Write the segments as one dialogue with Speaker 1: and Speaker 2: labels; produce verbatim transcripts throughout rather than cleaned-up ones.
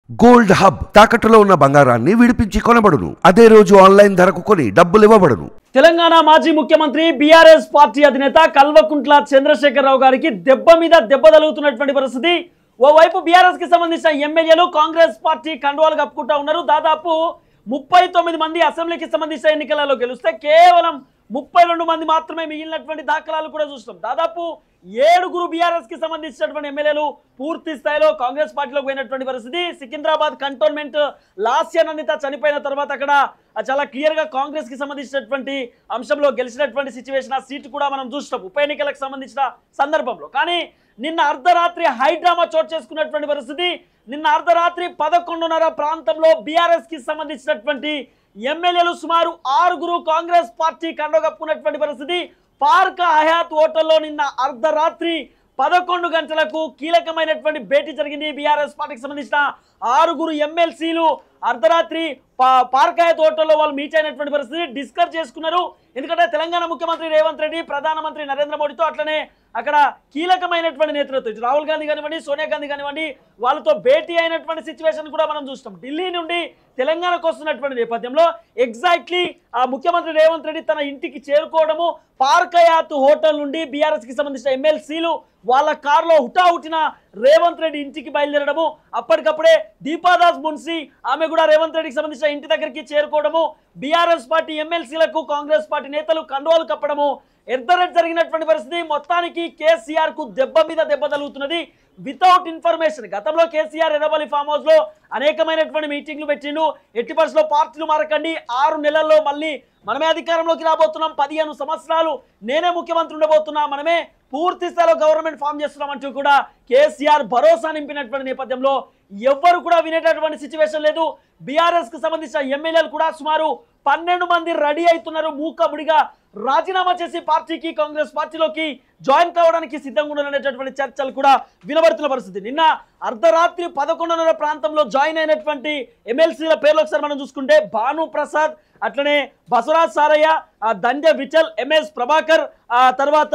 Speaker 1: Gold hub తాకట్టులో ఉన్న బంగారాన్ని విడిపించి కొనబడును. అదే రోజు ఆన్లైన్ ధరకు కొని డబ్బులు ఇవ్వబడును.
Speaker 2: తెలంగాణ మాజీ ముఖ్యమంత్రి బీఆర్ఎస్ పార్టీ అధినేత కల్వకుంట్ల చంద్రశేఖరరావు గారికి దెబ్బ మీద దెబ్బ తగులుతున్నటువంటి పరిస్థితి. ఓవైపు బీఆర్ఎస్ కి సంబంధించిన ఎమ్మెల్యేలు కాంగ్రెస్ పార్టీ కండువాలు కప్పుకుంటా ఉన్నారు. దాదాపు ముప్పై తొమ్మిది మంది అసెంబ్లీకి సంబంధించిన ఎన్నికలలో గెలిస్తే కేవలం ముప్పై రెండు మంది మాత్రమే మిగిలినటువంటి దాఖలాలు కూడా చూస్తాం. దాదాపు ఏడుగురు బీఆర్ఎస్ కి సంబంధించినటువంటి ఎమ్మెల్యేలు పూర్తి స్థాయిలో కాంగ్రెస్ పార్టీలోకి పోయినటువంటి పరిస్థితి. సికింద్రాబాద్ కంటోన్మెంట్ లాస్య నందిత చనిపోయిన తర్వాత అక్కడ చాలా క్లియర్ గా కాంగ్రెస్ కి సంబంధించినటువంటి అంశంలో గెలిచినటువంటి సిచ్యువేషన్, ఆ సీటు కూడా మనం చూస్తాం ఉప ఎన్నికలకు సంబంధించిన సందర్భంలో. కానీ నిన్న అర్ధరాత్రి హైడ్రామా చోటు చేసుకున్నటువంటి పరిస్థితి. నిన్న అర్ధరాత్రి పదకొండున్నర ప్రాంతంలో బీఆర్ఎస్ కి సంబంధించినటువంటి ఎమ్మెల్యేలు సుమారు ఆరుగురు కాంగ్రెస్ పార్టీ కండో కప్పుకున్నటువంటి పరిస్థితి. పార్క్ హయాత్ హోటల్లో నిన్న అర్ధరాత్రి పదకొండు గంటలకు కీలకమైనటువంటి భేటీ జరిగింది. బీఆర్ఎస్ పార్టీకి సంబంధించిన ఆరుగురు ఎమ్మెల్సీలు అర్ధరాత్రి పార్క్ హయాత్ హోటల్లో వాళ్ళు మీట్ అయినటువంటి పరిస్థితి, డిస్కస్ చేసుకున్నారు. ఎందుకంటే తెలంగాణ ముఖ్యమంత్రి రేవంత్ రెడ్డి ప్రధానమంత్రి నరేంద్ర మోడీతో అట్లనే అక్కడ కీలకమైనటువంటి నేతృత్వం రాహుల్ గాంధీ కానివ్వండి, సోనియా గాంధీ కానివ్వండి, వాళ్ళతో భేటీ అయినటువంటి సిచ్యువేషన్ కూడా మనం చూస్తాం. ఢిల్లీ నుండి తెలంగాణకు వస్తున్నటువంటి నేపథ్యంలో ఎగ్జాక్ట్లీ ఆ ముఖ్యమంత్రి రేవంత్ రెడ్డి తన ఇంటికి చేరుకోవడము, పార్క్ హయాత్ హోటల్ నుండి బీఆర్ఎస్ కి సంబంధించిన ఎమ్మెల్సీలు వాళ్ళ కారులో హుటాహుటిన రేవంత్ రెడ్డి ఇంటికి బయలుదేరడము, అప్పటికప్పుడే దీపాదాస్ మున్సి ఆమె కూడా రేవంత్ రెడ్డికి సంబంధించిన ఇంటి దగ్గరికి చేరుకోవడము, బీఆర్ఎస్ పార్టీ ఎమ్మెల్సీలకు కాంగ్రెస్ పార్టీ నేతలు కండువాలు కప్పడము, ఎర్దరెట్ జరిగినటువంటి పరిస్థితి. మొత్తానికి కేసీఆర్ కు దెబ్బ మీద దెబ్బ తగులుతున్నది వితౌట్ ఇన్ఫర్మేషన్. గతంలో కేసీఆర్ ఎర్రబల్లి ఫామ్ హౌస్ లో అనేకమైనటువంటి మీటింగ్లు పెట్టిండు. ఎట్టి పరిస్థితుల్లో పార్టీలు మారకండి, ఆరు నెలల్లో మళ్ళీ మనమే అధికారంలోకి రాబోతున్నాం, పదిహేను సంవత్సరాలు నేనే ముఖ్యమంత్రి ఉండబోతున్నా, మనమే పూర్తి స్థాయిలో గవర్నమెంట్ ఫామ్ చేస్తున్నామంటూ కూడా కేసీఆర్ భరోసా నింపినటువంటి నేపథ్యంలో ఎవ్వరు కూడా వినేటటువంటి సిచ్యువేషన్ లేదు. బీఆర్ఎస్ కు సంబంధించిన ఎమ్మెల్యేలు కూడా సుమారు పన్నెండు మంది రెడీ అవుతున్నారు. మూకబుడిగా రాజీనామా చేసి పార్టీకి కాంగ్రెస్ పార్టీలోకి జాయిన్ కావడానికి సిద్ధంగా ఉండనేటటువంటి చర్చలు కూడా వినబడుతున్న పరిస్థితి. నిన్న అర్ధరాత్రి పదకొండున్నర ప్రాంతంలో జాయిన్ అయినటువంటి ఎమ్మెల్సీల పేర్లు ఒకసారి మనం చూసుకుంటే భాను ప్రసాద్, అట్లనే బసవరాజ్ సారయ్య, దండ్య విఠల్, ఎంఎస్ ప్రభాకర్, తర్వాత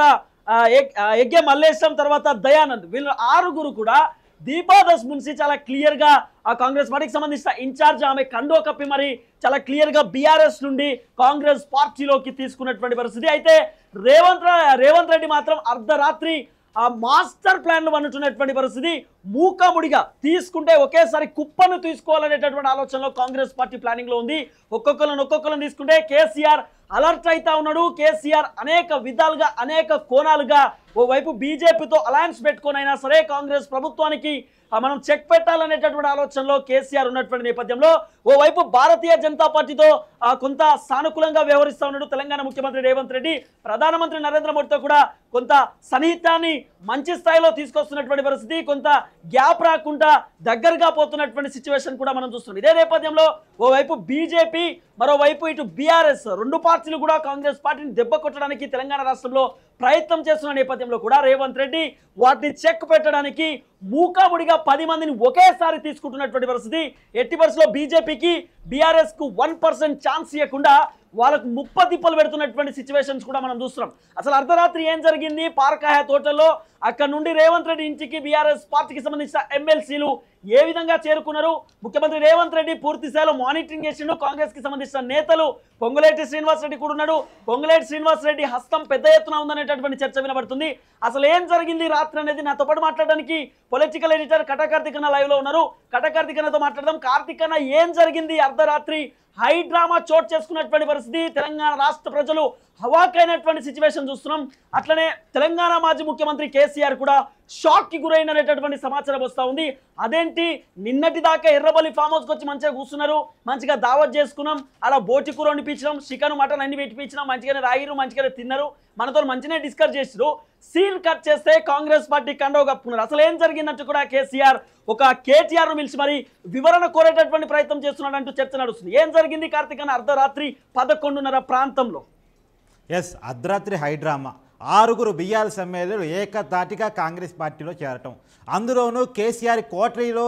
Speaker 2: ఎగ్గే మల్లేశం, తర్వాత దయానంద్, వీళ్ళు ఆరుగురు కూడా దీపాదాస్ మున్సి చాలా క్లియర్ గా ఆ కాంగ్రెస్ పార్టీకి సంబంధించిన ఇన్ఛార్జ్ ఆమె కండో కప్పి మరి చాలా క్లియర్ గా బీఆర్ఎస్ నుండి కాంగ్రెస్ పార్టీలోకి తీసుకున్నటువంటి పరిస్థితి. అయితే రేవంత్ రేవంత్ రెడ్డి మాత్రం అర్ధరాత్రి ఆ మాస్టర్ ప్లాన్లు అనుకున్నటువంటి పరిస్థితి. మూకముడిగా తీసుకుంటే ఒకేసారి కుప్పను తీసుకోవాలనేటటువంటి ఆలోచనలో కాంగ్రెస్ పార్టీ ప్లానింగ్ లో ఉంది. ఒక్కొక్కరిని ఒక్కొక్కరిని తీసుకుంటే కేసీఆర్ అలర్ట్ అవుతా ఉన్నాడు. కేసీఆర్ అనేక విధాలుగా అనేక కోణాలుగా ఓవైపు బీజేపీతో అలయన్స్ పెట్టుకొని అయినా సరే కాంగ్రెస్ ప్రభుత్వానికి మనం చెక్ పెట్టాలనేటటువంటి ఆలోచనలో కేసీఆర్ ఉన్నటువంటి నేపథ్యంలో ఓవైపు భారతీయ జనతా పార్టీతో కొంత సానుకూలంగా వ్యవహరిస్తూ ఉన్నాడు తెలంగాణ ముఖ్యమంత్రి రేవంత్ రెడ్డి. ప్రధానమంత్రి నరేంద్ర మోడీతో కూడా కొంత సన్నిహితాన్ని మంచి స్థాయిలో తీసుకొస్తున్నటువంటి పరిస్థితి, కొంత గ్యాప్ రాకుండా దగ్గరగా పోతున్నటువంటి సిచ్యువేషన్ కూడా మనం చూస్తున్నాం. ఇదే నేపథ్యంలో ఓవైపు బీజేపీ, మరోవైపు ఇటు బీఆర్ఎస్ రెండు పార్టీలు కూడా కాంగ్రెస్ పార్టీని దెబ్బ కొట్టడానికి తెలంగాణ రాష్ట్రంలో ప్రయత్నం చేస్తున్న నేపథ్యంలో కూడా రేవంత్ రెడ్డి వాటిని చెక్ పెట్టడానికి మూకాముడిగా పది మందిని ఒకేసారి తీసుకుంటున్నటువంటి పరిస్థితి. ఎట్టి పరిస్థితుల్లో బీజేపీకి బీఆర్ఎస్ కు వన్ పర్సెంట్ ఛాన్స్ ఇవ్వకుండా వాళ్ళకు ముప్ప తిప్పలు పెడుతున్నటువంటి సిచ్యువేషన్స్ కూడా మనం చూస్తున్నాం. అసలు అర్ధరాత్రి ఏం జరిగింది పార్క్ హయాత్ హోటల్లో, అక్కడ నుండి రేవంత్ రెడ్డి ఇంటికి బీఆర్ఎస్ పార్టీకి సంబంధించిన ఎమ్మెల్సీలు ఏ విధంగా చేరుకున్నారు, ముఖ్యమంత్రి రేవంత్ రెడ్డి పూర్తి స్థాయిలో మానిటరింగ్ చేసిండు. కాంగ్రెస్ కి సంబంధించిన నేతలు పొంగులేటి శ్రీనివాస్ రెడ్డి కూడా ఉన్నాడు. పొంగులేటి శ్రీనివాస్ రెడ్డి హస్తం పెద్ద ఎత్తున ఉందనేటటువంటి చర్చ వినబడుతుంది. అసలు ఏం జరిగింది రాత్రి అనేది నాతో పాటు మాట్లాడడానికి పొలిటికల్ ఎడిటర్ కట కార్తికన్న లైవ్ లో ఉన్నారు. కట కార్తికన్నతో మాట్లాడదాం. కార్తికన్న, ఏం జరిగింది అర్ధరాత్రి హై డ్రామా చోటు చేసుకున్నటువంటి పరిస్థితి, తెలంగాణ రాష్ట్ర ప్రజలు హవాకైనటువంటి సిచ్యువేషన్ చూస్తున్నాం. అట్లనే తెలంగాణ మాజీ ముఖ్యమంత్రి కేసీఆర్ కూడా షాక్ కి గురైనటువంటి సమాచారం వస్తూ ఉంది. అదేంటి, నిన్నటి దాకా ఎర్రబల్లి ఫామ్ హౌస్కి వచ్చి మంచిగా కూర్చున్నారు, మంచిగా దావత్ చేసుకున్నాం, అలా బోటి కూర వండిపించడం, చికెన్ మటన్ అన్ని పెట్టిపించినాం, మంచిగానే రాగిరు, మంచిగానే తిన్నారు, మనతో మంచిగానే డిస్కస్ చేసారు. సీన్ కట్ చేస్తే కాంగ్రెస్ పార్టీ కండవ కప్పుకున్నారు. అసలు ఏం జరిగిందంటూ కూడా కేసీఆర్ ఒక కేటీఆర్ ను పిలిచి మరి వివరణ కోరేటటువంటి ప్రయత్నం చేస్తున్నాడు అంటూ చర్చ నడుస్తుంది. ఏం జరిగింది కార్తికన్న అర్ధరాత్రి పదకొండున్నర ప్రాంతంలో?
Speaker 3: ఎస్, అర్ధరాత్రి హైడ్రామా, ఆరుగురు బీఆర్ఎస్ ఎమ్మెల్యేలు ఏకతాటిగా కాంగ్రెస్ పార్టీలో చేరటం, అందులోనూ కేసీఆర్ కోటరీలో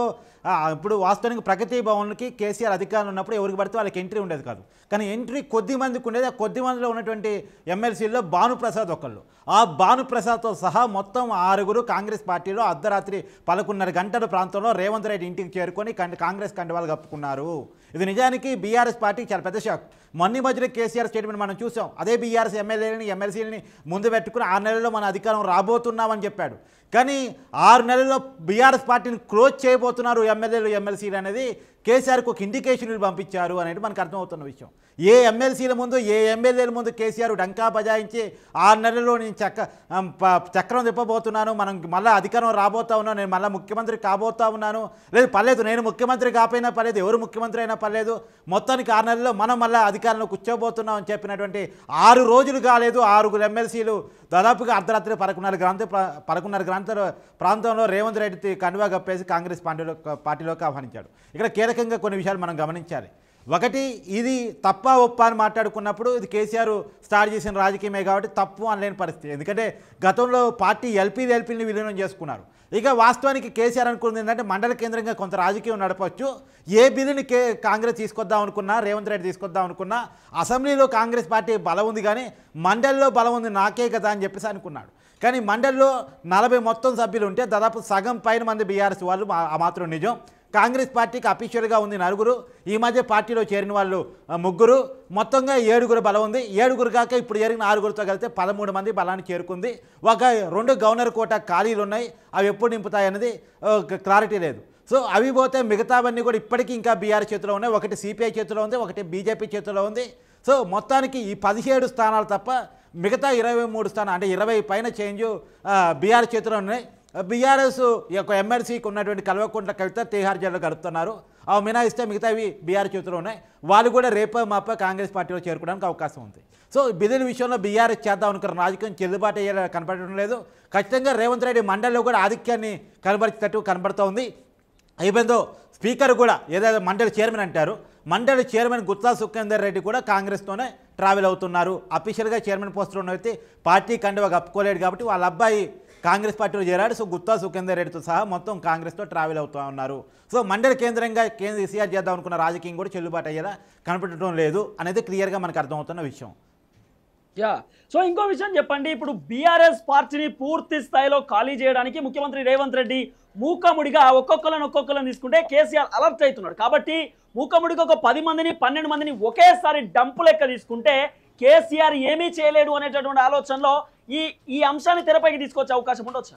Speaker 3: ఇప్పుడు వాస్తవానికి ప్రగతి భవన్కి కేసీఆర్ అధికారులు ఉన్నప్పుడు ఎవరికి పడితే వాళ్ళకి ఎంట్రీ ఉండేది కాదు. కానీ ఎంట్రీ కొద్ది మందికి ఉండేది. ఆ కొద్ది మందిలో ఉన్నటువంటి ఎమ్మెల్సీల్లో భానుప్రసాద్ ఒకళ్ళు. ఆ భానుప్రసాద్తో సహా మొత్తం ఆరుగురు కాంగ్రెస్ పార్టీలో అర్ధరాత్రి పదకొండున్నర గంటల ప్రాంతంలో రేవంత్ రెడ్డి ఇంటికి చేరుకొని కాంగ్రెస్ కండువాలు కప్పుకున్నారు. ఇది నిజానికి బీఆర్ఎస్ పార్టీకి చాలా పెద్ద షాక్. మొన్న మధ్యలో కేసీఆర్ స్టేట్మెంట్ మనం చూసాం. అదే బీఆర్ఎస్ ఎమ్మెల్యేలని ఎమ్మెల్సీలని ముందు పెట్టుకుని ఆరు నెలల్లో మన అధికారం రాబోతున్నామని చెప్పాడు. కానీ ఆరు నెలల్లో బీఆర్ఎస్ పార్టీని క్లోజ్ చేయబోతున్నారు ఎమ్మెల్యేలు ఎమ్మెల్సీలు అనేది కేసీఆర్కి ఒక ఇండికేషన్ పంపించారు అనేది మనకు అర్థమవుతున్న విషయం. ఏ ఎమ్మెల్సీల ముందు ఏ ఎమ్మెల్యేల ముందు కేసీఆర్ డంకా బజాయించి ఆరు నెలల్లో నేను చక్క చక్రం తిప్పబోతున్నాను, మనం మళ్ళీ అధికారం రాబోతా ఉన్నాను, నేను మళ్ళీ ముఖ్యమంత్రి కాబోతా ఉన్నాను, లేదు పర్లేదు నేను ముఖ్యమంత్రి కాకపోయినా పర్లేదు, ఎవరు ముఖ్యమంత్రి అయినా పర్లేదు, మొత్తానికి ఆరు నెలల్లో మనం మళ్ళీ అధికారంలో కూర్చోబోతున్నాం అని చెప్పినటువంటి ఆరు రోజులు కాలేదు ఆరుగురు ఎమ్మెల్సీలు దాదాపుగా అర్ధరాత్రి పదకొండున్నర గ్రాంత పదకొండున్నర గ్రాంత ప్రాంతంలో రేవంత్ రెడ్డి కండువా కప్పేసి కాంగ్రెస్ పార్టీలో పార్టీలోకి ఆహ్వానించాడు. ఇక్కడ కీలకంగా కొన్ని విషయాలు మనం గమనించాలి. ఒకటి, ఇది తప్ప ఒప్ప అని మాట్లాడుకున్నప్పుడు ఇది కేసీఆర్ స్టార్ట్ చేసిన రాజకీయమే కాబట్టి తప్పు అనలేని పరిస్థితి. ఎందుకంటే గతంలో పార్టీ ఎల్పీలు ఎల్పీని విలీనం చేసుకున్నారు. ఇక వాస్తవానికి కేసీఆర్ అనుకుంది ఏంటంటే మండల కేంద్రంగా కొంత రాజకీయం నడపవచ్చు. ఏ బిల్లుని కే కాంగ్రెస్ తీసుకొద్దాం అనుకున్నా, రేవంత్ రెడ్డి తీసుకొద్దాం అనుకున్నా, అసెంబ్లీలో కాంగ్రెస్ పార్టీ బలం ఉంది కానీ మండలిలో బలం ఉంది నాకే కదా అని చెప్పేసి అనుకున్నాడు. కానీ మండలిలో నలభై మొత్తం సభ్యులు ఉంటే దాదాపు సగం పైన మంది బీఆర్ఎస్ వాళ్ళు ఆ మాత్రం నిజం. కాంగ్రెస్ పార్టీకి అఫీషియల్గా ఉంది నలుగురు, ఈ మధ్య పార్టీలో చేరిన వాళ్ళు ముగ్గురు, మొత్తంగా ఏడుగురు బలం ఉంది. ఏడుగురు కాక ఇప్పుడు జరిగిన ఆరుగురితో కలిస్తే పదమూడు మంది బలాన్ని చేరుకుంది. ఒక రెండు గవర్నర్ కోట ఖాళీలు ఉన్నాయి, అవి ఎప్పుడు నింపుతాయి అనేది క్లారిటీ లేదు. సో అవి పోతే మిగతావన్నీ కూడా ఇప్పటికీ ఇంకా బీఆర్ చేతిలో ఉన్నాయి. ఒకటి సిపిఐ చేతిలో ఉంది, ఒకటి బీజేపీ చేతిలో ఉంది. సో మొత్తానికి ఈ పదిహేడు స్థానాలు తప్ప మిగతా ఇరవై మూడు స్థానాలు అంటే ఇరవై పైన చేంజ్ బీఆర్ చేతిలో ఉన్నాయి. బీఆర్ఎస్ యొక్క ఎమ్మెల్సీకి ఉన్నటువంటి కల్వకుంట్ల కవిత తీహార్ జైల్లో గడుపుతున్నారు. అవి మినాయిస్తే మిగతావి బీఆర్ చేతిలో ఉన్నాయి. వాళ్ళు కూడా రేపో మాపో కాంగ్రెస్ పార్టీలో చేరుకోవడానికి అవకాశం ఉంది. సో బిల్లుల విషయంలో బీఆర్ఎస్ చేద్దాం అనుకున్న రాజకీయం చెల్లుబాటు అయ్యేలా కనపడటం లేదు. ఖచ్చితంగా రేవంత్ రెడ్డి మండలిలో కూడా ఆధిక్యాన్ని కనబరిచేటట్టు కనబడుతోంది. అయిపోయిందో స్పీకర్ కూడా ఏదైతే మండలి చైర్మన్ అంటారు, మండలి చైర్మన్ గుత్తా సుఖేందర్ రెడ్డి కూడా కాంగ్రెస్తోనే ట్రావెల్ అవుతున్నారు. అఫీషియల్గా చైర్మన్ పోస్టులో ఉన్న వ్యక్తి పార్టీ కండువా కప్పుకోలేడు కాబట్టి వాళ్ళ అబ్బాయి కాంగ్రెస్ పార్టీలో చేరాడు. సో గుత్తా సుఖేందర్ రెడ్డితో సహా మొత్తం కాంగ్రెస్తో ట్రావెల్ అవుతూ ఉన్నారు. సో మండలి కేంద్రంగా కేసీఆర్ చేద్దాం అనుకున్న రాజకీయం కూడా చెల్లుబాటు అయ్యేలా కనపడటం లేదు అనేది క్లియర్గా మనకు అర్థమవుతున్న విషయం.
Speaker 2: యా సో ఇంకో విషయం చెప్పండి, ఇప్పుడు బీఆర్ఎస్ పార్టీని పూర్తి స్థాయిలో ఖాళీ చేయడానికి ముఖ్యమంత్రి రేవంత్ రెడ్డి మూకముడిగా ఒక్కొక్కరిని ఒక్కొక్కరిని తీసుకుంటే కేసీఆర్ అలర్ట్ అవుతున్నాడు. కాబట్టి మూకముడిగా ఒక పది మందిని పన్నెండు మందిని ఒకేసారి డంపు లెక్క తీసుకుంటే కేసీఆర్ ఏమీ చేయలేడు అనేటటువంటి ఆలోచనలో ఈ ఈ అంశాన్ని తెరపైకి తీసుకొచ్చే అవకాశం ఉండొచ్చు.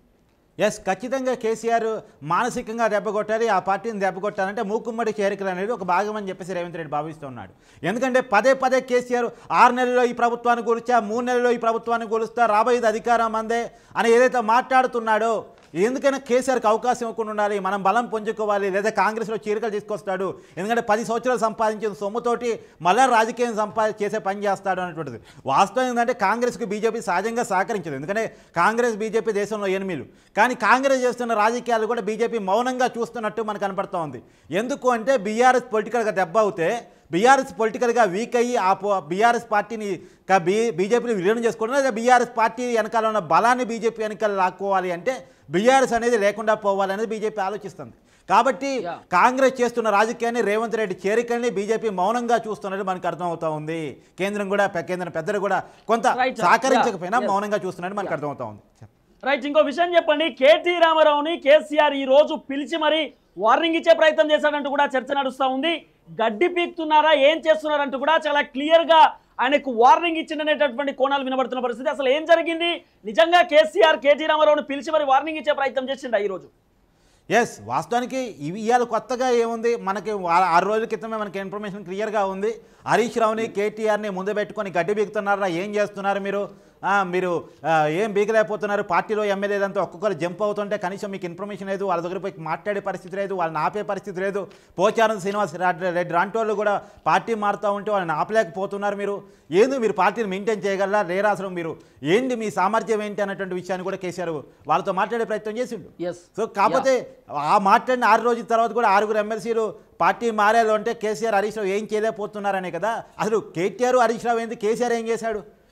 Speaker 3: ఎస్, ఖచ్చితంగా కేసీఆర్ మానసికంగా దెబ్బకొట్టాలి, ఆ పార్టీని దెబ్బకొట్టాలంటే మూకుమ్మడి చేరికలు అనేది ఒక భాగం అని చెప్పేసి రేవంత్ రెడ్డి భావిస్తున్నాడు. ఎందుకంటే పదే పదే కేసీఆర్ ఆరు నెలల్లో ఈ ప్రభుత్వాన్ని కూల్చా, మూడు నెలల్లో ఈ ప్రభుత్వాన్ని కూలుస్తా, రాబోయేది అధికారం అందే అని ఏదైతే మాట్లాడుతున్నాడో, ఎందుకైనా కేసీఆర్కి అవకాశం ఇవ్వకుండా ఉండాలి, మనం బలం పుంజుకోవాలి, లేదా కాంగ్రెస్లో చీరికలు తీసుకొస్తాడు, ఎందుకంటే పది సంవత్సరాలు సంపాదించిన సొమ్ముతోటి మళ్ళా రాజకీయం సంపాది చేసే పని చేస్తాడు అనేటువంటిది. వాస్తవం ఏంటంటే కాంగ్రెస్కి బీజేపీ సహజంగా సహకరించదు, ఎందుకంటే కాంగ్రెస్ బీజేపీ దేశంలో ఎనిమిలు. కానీ కాంగ్రెస్ చేస్తున్న రాజకీయాలు కూడా బీజేపీ మౌనంగా చూస్తున్నట్టు మనకు కనపడుతూ ఉంది. ఎందుకు అంటే బీఆర్ఎస్ పొలిటికల్గా దెబ్బ అవుతే, బీఆర్ఎస్ పొలిటికల్గా వీక్ అయ్యి ఆ బీఆర్ఎస్ పార్టీని బీ బీజేపీని విలీనం చేసుకోవడం, లేదా బీఆర్ఎస్ పార్టీ వెనకాల ఉన్న బలాన్ని బీజేపీ వెనకాల లాక్కోవాలి అంటే బీఆర్ఎస్ అనేది లేకుండా పోవాలనేది బీజేపీ ఆలోచిస్తుంది. కాబట్టి కాంగ్రెస్ చేస్తున్న రాజకీయాన్ని రేవంత్ రెడ్డి చేరికల్ని బీజేపీ మౌనంగా చూస్తున్నట్టు మనకు అర్థమవుతా ఉంది. కేంద్రం కూడా కేంద్రం పెద్దలు కూడా కొంత సహకరించకపోయినా మౌనంగా చూస్తున్నట్టు మనకు అర్థమవుతా ఉంది.
Speaker 2: రైట్, ఇంకో విషయం చెప్పండి, కేటీ రామారావుని కేసీఆర్ ఈ రోజు పిలిచి మరి వార్నింగ్ ఇచ్చే ప్రయత్నం చేశాడంటూ కూడా చర్చ నడుస్తూ ఉంది. గడ్డి పీక్తున్నారా, ఏం చేస్తున్నారంటూ కూడా చాలా క్లియర్ గా ఆయనకు వార్నింగ్ ఇచ్చిందనేటటువంటి కోణాలు వినబడుతున్న పరిస్థితి. అసలు ఏం జరిగింది, నిజంగా కేసీఆర్ కేటీ రామారావును పిలిచి మరి వార్నింగ్ ఇచ్చే ప్రయత్నం చేసిండా ఈరోజు?
Speaker 3: ఎస్, వాస్తవానికి ఇవి ఇవాళ కొత్తగా ఏముంది, మనకి ఆరు రోజుల క్రితమే మనకి ఇన్ఫర్మేషన్ క్లియర్గా ఉంది. హరీష్ రావుని కేటీఆర్ని ముందు పెట్టుకొని గడ్డి బీగుతున్నారా, ఏం చేస్తున్నారు మీరు, మీరు ఏం బీగలేకపోతున్నారు, పార్టీలో ఎమ్మెల్యేలంతా ఒక్కొక్కరు జంప్ అవుతుంటే కనీసం మీకు ఇన్ఫర్మేషన్ లేదు, వాళ్ళ దగ్గర పోయి మాట్లాడే పరిస్థితి లేదు, వాళ్ళని ఆపే పరిస్థితి లేదు. పోచారం శ్రీనివాస్ రెడ్డి లాంటి వాళ్ళు కూడా పార్టీ మారుతూ ఉంటే వాళ్ళని ఆపలేకపోతున్నారు. మీరు ఏంది, మీరు పార్టీని మెయింటైన్ చేయగలరా లేరా, అసలు మీరు ఏంటి, మీ సామర్థ్యం ఏంటి అన్నటువంటి విషయాన్ని కూడా కేసీఆర్ వాళ్ళతో మాట్లాడే ప్రయత్నం చేసిండు. సో కాకపోతే ఆ మాట్లాడిన ఆరు రోజుల తర్వాత కూడా ఆరుగురు ఎమ్మెల్సీలు పార్టీ మారేలో అంటే కేసీఆర్ హరీష్ రావు ఏం చేయలేకపోతున్నారనే కదా. అసలు కేటీఆర్ హరీష్ రావు ఏంది, కేసీఆర్ ఏం చేశాడు?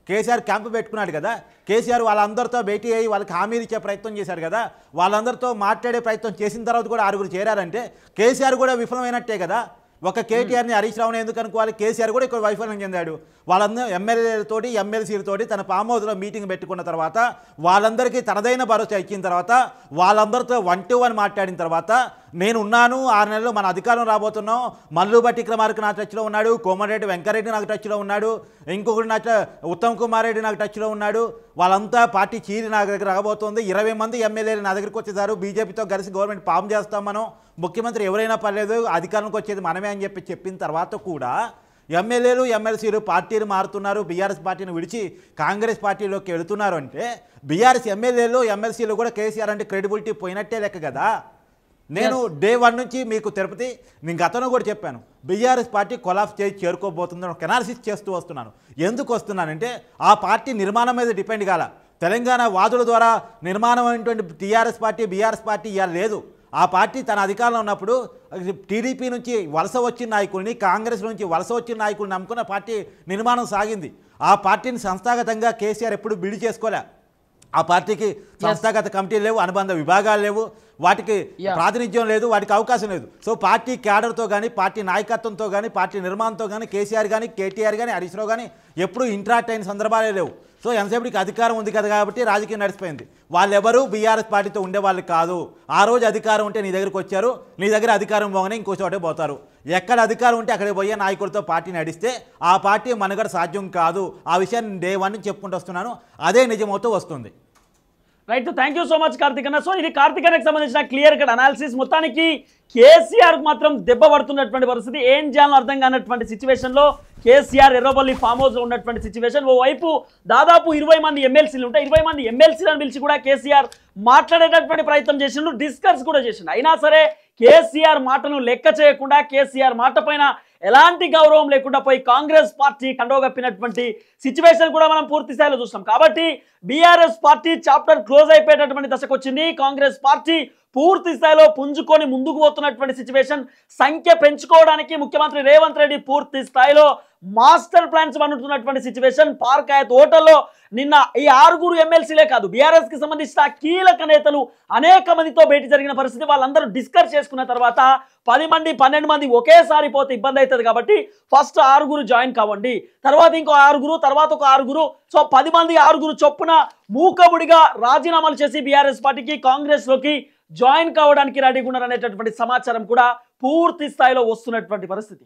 Speaker 3: కేసీఆర్ క్యాంపు పెట్టుకున్నాడు కదా, కేసీఆర్ వాళ్ళందరితో భేటీ అయ్యి వాళ్ళకి హామీలు ఇచ్చే ప్రయత్నం చేశారు కదా, వాళ్ళందరితో మాట్లాడే ప్రయత్నం చేసిన తర్వాత కూడా ఆరుగురు చేరారంటే కేసీఆర్ కూడా విఫలమైనట్టే కదా. ఒక కేటీఆర్ని హరీష్ రావుని ఎందుకు అనుకోవాలి, కేసీఆర్ కూడా ఇక్కడ వైఫల్యం చెందాడు. వాళ్ళందరూ ఎమ్మెల్యేలతోటి ఎమ్మెల్సీలతోటి తన ఫామ్ హౌస్లో మీటింగ్ పెట్టుకున్న తర్వాత వాళ్ళందరికీ తనదైన భరోసా ఇచ్చిన తర్వాత వాళ్ళందరితో వన్ టు వన్ మాట్లాడిన తర్వాత నేను ఉన్నాను, ఆరు నెలలు మన అధికారం రాబోతున్నాం, మల్లు భట్టి విక్రమార్క నాకు టచ్లో ఉన్నాడు, కోమటిరెడ్డి వెంకరెడ్డి నాకు టచ్లో ఉన్నాడు, ఇంకొకటి నాకు ఉత్తమ్ కుమార్ రెడ్డి నాకు టచ్లో ఉన్నాడు, వాళ్ళంతా పార్టీ చీరి నా దగ్గర రాబోతుంది, ఇరవై మంది ఎమ్మెల్యేలు నా దగ్గరికి వచ్చేసారు, బీజేపీతో కలిసి గవర్నమెంట్ ఫామ్ చేస్తాం, మనం ముఖ్యమంత్రి ఎవరైనా పర్లేదు, అధికారంలోకి వచ్చేది మనమే అని చెప్పి చెప్పిన తర్వాత కూడా ఎమ్మెల్యేలు ఎమ్మెల్సీలు పార్టీలు మారుతున్నారు, బీఆర్ఎస్ పార్టీని విడిచి కాంగ్రెస్ పార్టీలోకి వెళుతున్నారు అంటే బీఆర్ఎస్ ఎమ్మెల్యేలు ఎమ్మెల్సీలు కూడా కేసీఆర్ అంటే క్రెడిబిలిటీ పోయినట్టే లెక్క కదా. నేను డే వన్ నుంచి మీకు తిరుపతి నేను గతంలో కూడా చెప్పాను, బీఆర్ఎస్ పార్టీ కొలాప్స్ చేసి చేరుకోబోతుందని ఒక అనాలిసిస్ చేస్తూ వస్తున్నాను. ఎందుకు వస్తున్నానంటే ఆ పార్టీ నిర్మాణం మీద డిపెండ్ కాల, తెలంగాణ వాదుల ద్వారా నిర్మాణం అయినటువంటి టీఆర్ఎస్ పార్టీ బీఆర్ఎస్ పార్టీ ఇవాళ లేదు. ఆ పార్టీ తన అధికారంలో ఉన్నప్పుడు టీడీపీ నుంచి వలస వచ్చిన నాయకుల్ని, కాంగ్రెస్ నుంచి వలస వచ్చిన నాయకుల్ని నమ్ముకున్న పార్టీ నిర్మాణం సాగింది. ఆ పార్టీని సంస్థాగతంగా కేసీఆర్ ఎప్పుడు బిల్డ్ చేసుకోలే. ఆ పార్టీకి సంస్థాగత కమిటీలు లేవు, అనుబంధ విభాగాలు లేవు, వాటికి ప్రాతినిధ్యం లేదు, వాటికి అవకాశం లేదు. సో పార్టీ క్యాడర్తో కానీ పార్టీ నాయకత్వంతో కానీ పార్టీ నిర్మాణంతో కానీ కేసీఆర్ కానీ కేటీఆర్ కానీ హరీష్ రావు కానీ ఎప్పుడూ ఇంటరాక్ట్ అయిన సందర్భాలే లేవు. సో ఎంతసేపటికి అధికారం ఉంది కదా కాబట్టి రాజకీయం నడిచిపోయింది. వాళ్ళెవరూ బీఆర్ఎస్ పార్టీతో ఉండేవాళ్ళు కాదు. ఆ రోజు అధికారం ఉంటే నీ దగ్గరికి వచ్చారు, నీ దగ్గర అధికారం పోగానే ఇంకో చోటే పోతారు. ఎక్కడ అధికారం ఉంటే అక్కడికి పోయే నాయకులతో పార్టీ నడిస్తే ఆ పార్టీ మనుగడ సాధ్యం కాదు. ఆ విషయాన్ని డే వన్ నుంచి చెప్పుకుంటూ వస్తున్నాను, అదే నిజమవుతూ వస్తుంది.
Speaker 2: Right, thank you so much Karthik అన్న. సో ఇది కార్తిక్ అన్నకి సంబంధించిన క్లియర్ కట్ అనాలిసిస్. మొత్తానికి కేసీఆర్ మాత్రం దెబ్బ పడుతున్నటువంటి పరిస్థితి, ఏం చేయాలో అర్థం కానటువంటి సిచ్యువేషన్ లో కేసీఆర్ ఎర్రబల్లి ఫామ్ హౌస్ లో ఉన్నటువంటి సిచ్యువేషన్. ఓవైపు దాదాపు ఇరవై మంది ఎమ్మెల్సీలు ఉంటాయి, ఇరవై మంది ఎమ్మెల్సీలను పిలిచి కూడా కేసీఆర్ మాట్లాడేటటువంటి ప్రయత్నం చేసిండు, డిస్కస్ కూడా చేసిండు. అయినా సరే కేసీఆర్ మాటను లెక్క చేయకుండా, కేసీఆర్ మాట పైన ఎలాంటి గౌరవం లేకుండా పోయి కాంగ్రెస్ పార్టీ కండోగప్పినటువంటి సిచ్యువేషన్ కూడా మనం పూర్తి స్థాయిలో చూస్తాం. కాబట్టి బీఆర్ఎస్ పార్టీ చాప్టర్ క్లోజ్ అయిపోయేటటువంటి దశకు వచ్చింది. కాంగ్రెస్ పార్టీ పూర్తి స్థాయిలో పుంజుకొని ముందుకు పోతున్నటువంటి సిచ్యువేషన్. సంఖ్య పెంచుకోవడానికి ముఖ్యమంత్రి రేవంత్ రెడ్డి పూర్తి స్థాయిలో మాస్టర్ ప్లాన్స్ అనుతున్నటువంటి సిచ్యువేషన్. పార్క్ ఆయత్ హోటల్లో నిన్న ఈ ఆరుగురు ఎమ్మెల్సీలే కాదు, బీఆర్ఎస్ కి సంబంధించిన కీలక నేతలు అనేక మందితో భేటీ జరిగిన పరిస్థితి. వాళ్ళందరూ డిస్కస్ చేసుకున్న తర్వాత పది మంది పన్నెండు మంది ఒకేసారి పోతే ఇబ్బంది అవుతుంది కాబట్టి ఫస్ట్ ఆరుగురు జాయిన్ కావండి, తర్వాత ఇంకో ఆరుగురు, తర్వాత ఒక ఆరుగురు, సో పది మంది ఆరుగురు చొప్పున మూకముడిగా రాజీనామాలు చేసి బీఆర్ఎస్ పార్టీకి కాంగ్రెస్ లోకి జాయిన్ కావడానికి రెడీగా ఉన్నారనేటటువంటి సమాచారం కూడా పూర్తి స్థాయిలో వస్తున్నటువంటి పరిస్థితి.